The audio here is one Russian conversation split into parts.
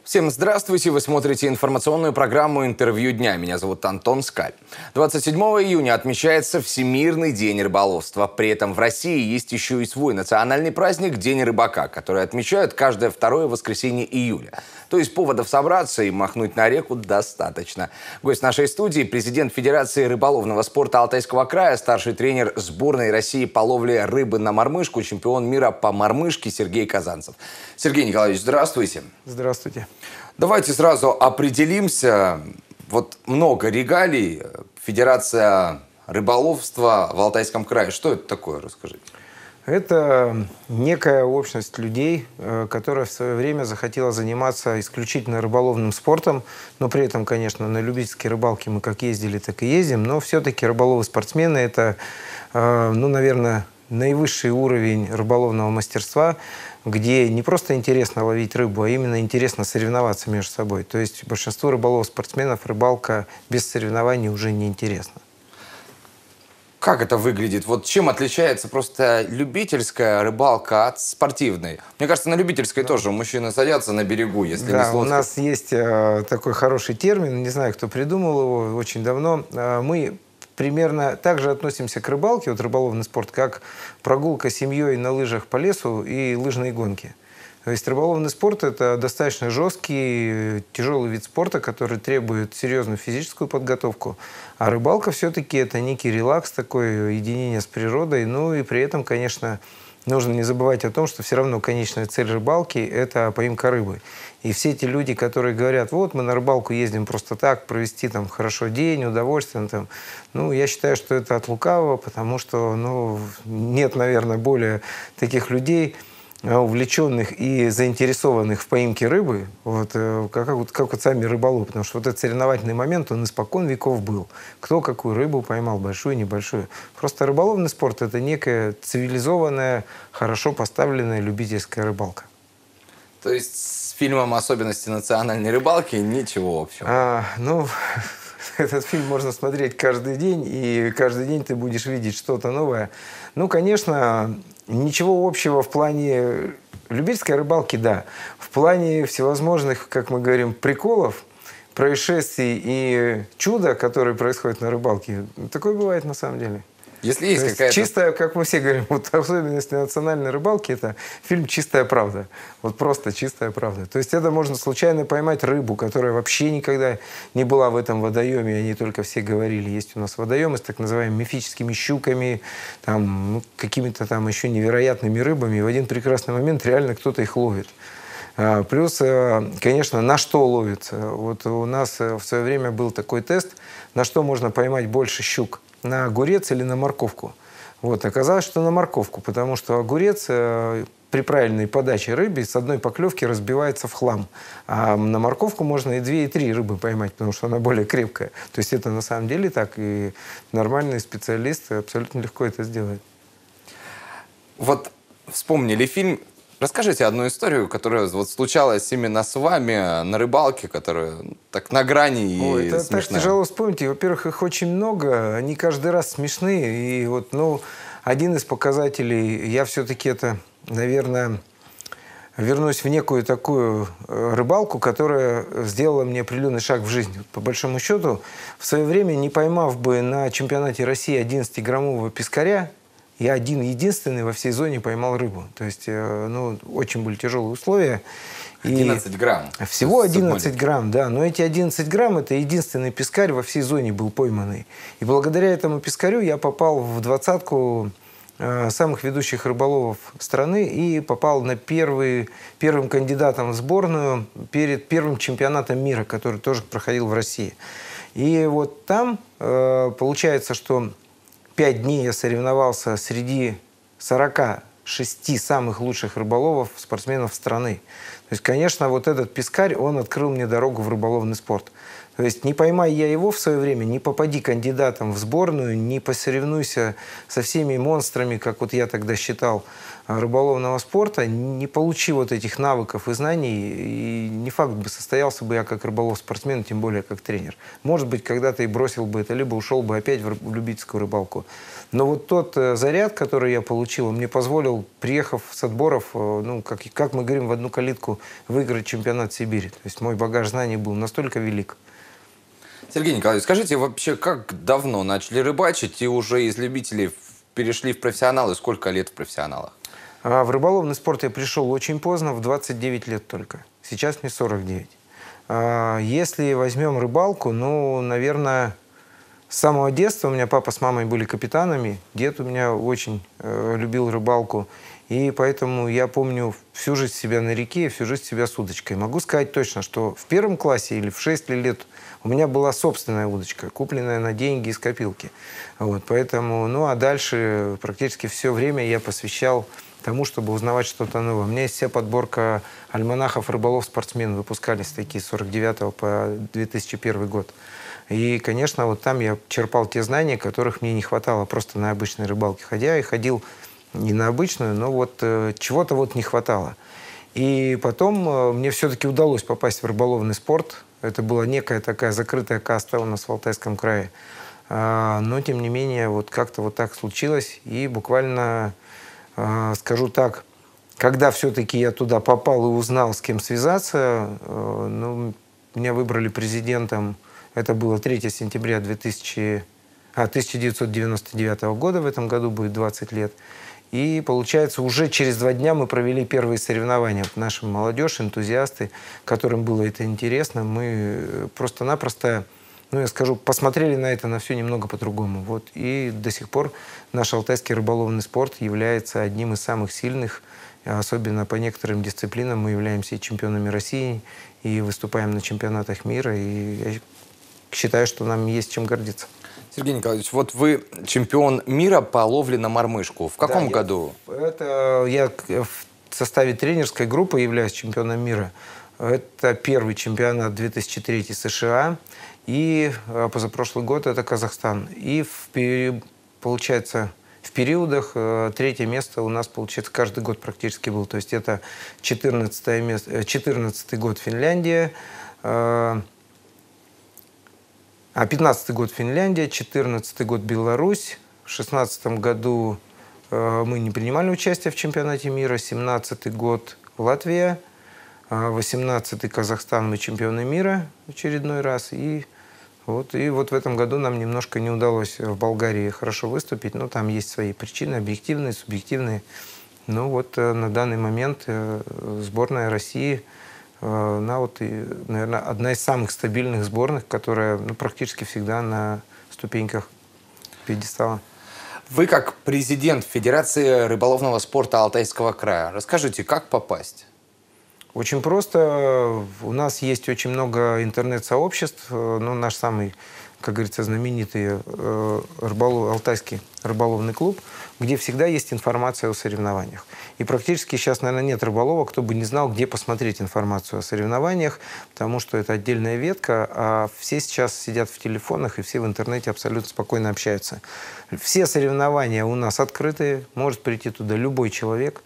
Всем здравствуйте! Вы смотрите информационную программу «Интервью дня». Меня зовут Антон Скаль. 27 июня отмечается Всемирный день рыболовства. При этом в России есть еще и свой национальный праздник – День рыбака, который отмечают каждое второе воскресенье июля. То есть поводов собраться и махнуть на реку достаточно. Гость нашей студии – президент Федерации рыболовного спорта Алтайского края, старший тренер сборной России по ловле рыбы на мормышку, чемпион мира по мормышке Сергей Казанцев. Сергей Николаевич, здравствуйте. Здравствуйте. Давайте сразу определимся. Вот много регалий. Федерация рыболовства в Алтайском крае. Что это такое? Расскажите. Это некая общность людей, которая в свое время захотела заниматься исключительно рыболовным спортом. Но при этом, конечно, на любительской рыбалке мы как ездили, так и ездим. Но все-таки рыболовы-спортсмены – это, наверное, наивысший уровень рыболовного мастерства, где не просто интересно ловить рыбу, а именно интересно соревноваться между собой. То есть большинству рыболовов-спортсменов рыбалка без соревнований уже не интересна. Как это выглядит? Вот чем отличается просто любительская рыбалка от спортивной? Мне кажется, на любительской тоже мужчины садятся на берегу, если не с лодкой. У нас есть такой хороший термин, не знаю, кто придумал его, очень давно. Мы примерно так же относимся к рыбалке, вот рыболовный спорт, как прогулка с семьей на лыжах по лесу и лыжные гонки. То есть рыболовный спорт – это достаточно жесткий, тяжелый вид спорта, который требует серьезную физическую подготовку. А рыбалка все-таки это некий релакс, такое единение с природой. Ну и при этом, конечно, нужно не забывать о том, что все равно конечная цель рыбалки – это поимка рыбы. И все эти люди, которые говорят, вот мы на рыбалку ездим просто так, провести там хорошо день, удовольствие, там, я считаю, что это от лукавого, потому что нет, наверное, более таких людей, увлеченных и заинтересованных в поимке рыбы, как сами рыболовы. Потому что вот этот соревновательный момент, он испокон веков был. Кто какую рыбу поймал, большую, небольшую. Просто рыболовный спорт – это некая цивилизованная, хорошо поставленная любительская рыбалка. То есть с фильмом «Особенности национальной рыбалки» ничего общего? Этот фильм можно смотреть каждый день, и каждый день ты будешь видеть что-то новое. Конечно, ничего общего в плане любительской рыбалки, да. В плане всевозможных, как мы говорим, приколов, происшествий и чуда, которые происходят на рыбалке, такое бывает на самом деле. Если есть какая-то... Чистая, как мы все говорим, особенность национальной рыбалки – это фильм «Чистая правда». Вот просто чистая правда. То есть это можно случайно поймать рыбу, которая вообще никогда не была в этом водоеме. Они только все говорили, есть у нас водоемы с так называемыми мифическими щуками, какими-то там еще невероятными рыбами. И в один прекрасный момент реально кто-то их ловит. Плюс, конечно, на что ловится. Вот у нас в свое время был такой тест, на что можно поймать больше щук. На огурец или на морковку. Оказалось, что на морковку, потому что огурец при правильной подаче рыбе с одной поклевки разбивается в хлам. А на морковку можно и 2, и 3 рыбы поймать, потому что она более крепкая. То есть это на самом деле так, и нормальные специалисты абсолютно легко это сделают. Вот вспомнили фильм. Расскажите одну историю, которая случалась именно с вами на рыбалке, которая так на грани и это смешная. Так тяжело вспомнить. Во-первых, их очень много, они каждый раз смешные. И один из показателей, я все-таки наверное, вернусь в некую такую рыбалку, которая сделала мне определенный шаг в жизни. По большому счету, в свое время, не поймав бы на чемпионате России 11-граммового пескаря, я один-единственный во всей зоне поймал рыбу. То есть, очень были тяжелые условия. 11 грамм. Всего 11 грамм, да. Но эти 11 грамм – это единственный пескарь во всей зоне был пойманный. И благодаря этому пескарю я попал в 20-ку самых ведущих рыболовов страны и попал на первым кандидатом в сборную перед первым чемпионатом мира, который тоже проходил в России. И там получается, что 5 дней я соревновался среди 46 самых лучших рыболовов, спортсменов страны. То есть, конечно, этот пескарь, он открыл мне дорогу в рыболовный спорт. То есть не поймай я его в свое время, не попади кандидатом в сборную, не посоревнуйся со всеми монстрами, как вот я тогда считал, рыболовного спорта, не получи вот этих навыков и знаний, и не факт бы состоялся бы я как рыболов-спортсмен, тем более как тренер. Может быть, когда-то и бросил бы это, либо ушел бы опять в любительскую рыбалку. Но вот тот заряд, который я получил, он мне позволил, приехав с отборов, ну, как мы говорим, в одну калитку выиграть чемпионат Сибири. То есть мой багаж знаний был настолько велик. Сергей Николаевич, скажите, вообще, как давно начали рыбачить и уже из любителей перешли в профессионалы? Сколько лет в профессионалах? В рыболовный спорт я пришел очень поздно, в 29 лет только. Сейчас мне 49. Если возьмем рыбалку, ну, наверное, с самого детства у меня папа с мамой были капитанами. Дед у меня очень любил рыбалку. И поэтому я помню всю жизнь себя на реке, всю жизнь себя с удочкой. Могу сказать точно, что в первом классе или в 6 лет у меня была собственная удочка, купленная на деньги из копилки. Вот, поэтому, ну а дальше практически все время я посвящал тому, чтобы узнавать что-то новое. У меня есть вся подборка альманахов «Рыболов-спортсмен», выпускались такие с 49 по 2001 год. И, конечно, вот там я черпал те знания, которых мне не хватало просто на обычной рыбалке. Хотя я ходил не на обычную, но вот чего-то вот не хватало. И потом мне все-таки удалось попасть в рыболовный спорт. Это была некая такая закрытая каста у нас в Алтайском крае. Но, тем не менее, вот как-то вот так случилось. И буквально, скажу так, когда все-таки я туда попал и узнал, с кем связаться, ну, меня выбрали президентом. Это было 3 сентября 1999 года. В этом году будет 20 лет. И, получается, уже через 2 дня мы провели первые соревнования. Наша молодежь, энтузиасты, которым было это интересно, мы просто-напросто, ну, я скажу, посмотрели на это, на все немного по-другому. Вот. И до сих пор наш алтайский рыболовный спорт является одним из самых сильных. Особенно по некоторым дисциплинам мы являемся и чемпионами России, и выступаем на чемпионатах мира. И я считаю, что нам есть чем гордиться. Сергей Николаевич, вот вы чемпион мира по ловле на мормышку. В каком году? Я в составе тренерской группы являюсь чемпионом мира. Это первый чемпионат 2003 США. И позапрошлый год это Казахстан. И, получается, в периодах 3-е место у нас, получается, каждый год практически был. То есть это 14-й год Финляндия, 15-й год Финляндия, 14-й год Беларусь, в 16-м году мы не принимали участие в чемпионате мира, 17-й год Латвия, 18-й Казахстан, мы чемпионы мира в очередной раз. И вот в этом году нам немножко не удалось в Болгарии хорошо выступить, но там есть свои причины, объективные, субъективные. Но вот на данный момент сборная России, она вот, наверное, одна из самых стабильных сборных, которая практически всегда на ступеньках пьедестала. Вы как президент Федерации рыболовного спорта Алтайского края, расскажите, как попасть? Очень просто. У нас есть очень много интернет-сообществ. Ну, наш самый, как говорится, знаменитый Алтайский рыболовный клуб, где всегда есть информация о соревнованиях. И практически сейчас, наверное, нет рыболова, кто бы не знал, где посмотреть информацию о соревнованиях, потому что это отдельная ветка, а все сейчас сидят в телефонах, и все в интернете абсолютно спокойно общаются. Все соревнования у нас открытые, может прийти туда любой человек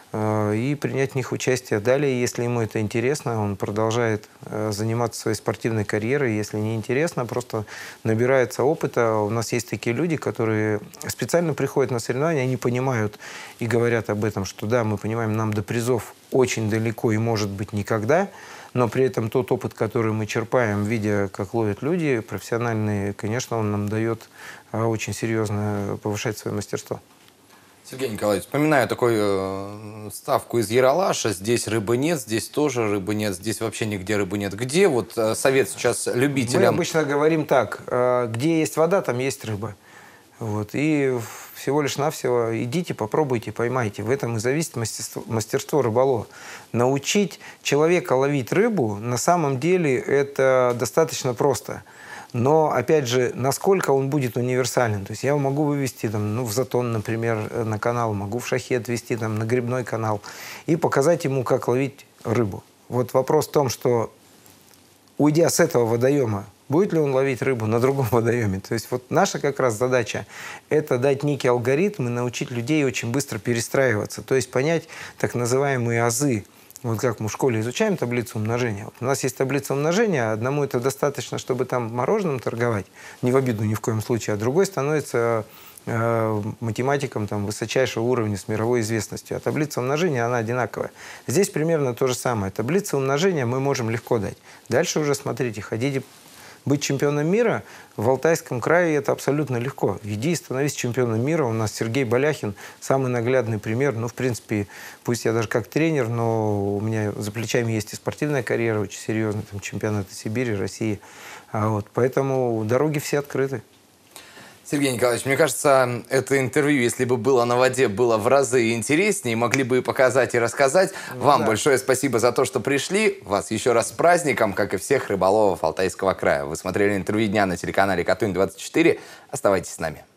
и принять в них участие. Далее, если ему это интересно, он продолжает заниматься своей спортивной карьерой. Если не интересно, просто набирается опыта. У нас есть такие люди, которые специально приходят на соревнования, они понимают и говорят об этом, что да, мы понимаем, нам до призов очень далеко и, может быть, никогда, но при этом тот опыт, который мы черпаем, видя, как ловят люди профессиональные, конечно, он нам дает очень серьезно повышать свое мастерство. Сергей Николаевич, вспоминаю такую ставку из Ералаша. Здесь рыбы нет, здесь тоже рыбы нет, здесь вообще нигде рыбы нет. Где вот совет сейчас любителям? Мы обычно говорим так: где есть вода, там есть рыба. Вот. И всего лишь навсего идите, попробуйте, поймайте. В этом и зависит мастерство рыболова. Научить человека ловить рыбу на самом деле это достаточно просто. Но, опять же, насколько он будет универсален. То есть я его могу вывести в затон, например, на канал, могу в шахет вести на грибной канал и показать ему, как ловить рыбу. Вот вопрос в том, что, уйдя с этого водоема будет ли он ловить рыбу на другом водоеме. То есть вот наша как раз задача – это дать некий алгоритм и научить людей очень быстро перестраиваться, то есть понять так называемые азы. Вот как мы в школе изучаем таблицу умножения. Вот у нас есть таблица умножения, одному это достаточно, чтобы там мороженым торговать, не в обиду ни в коем случае, а другой становится математиком там, высочайшего уровня с мировой известностью. А таблица умножения, она одинаковая. Здесь примерно то же самое. Таблица умножения мы можем легко дать. Дальше уже, смотрите, хотите быть чемпионом мира в Алтайском крае, это абсолютно легко. Иди и становись чемпионом мира. У нас Сергей Баляхин самый наглядный пример. Ну, в принципе, пусть я даже как тренер, но у меня за плечами есть и спортивная карьера очень серьезная, там чемпионаты Сибири, России. Вот, поэтому дороги все открыты. Сергей Николаевич, мне кажется, это интервью, если бы было на воде, было в разы интереснее, могли бы и показать, и рассказать. Вам большое спасибо за то, что пришли. Вас еще раз с праздником, как и всех рыболовов Алтайского края. Вы смотрели интервью дня на телеканале Катунь-24. Оставайтесь с нами.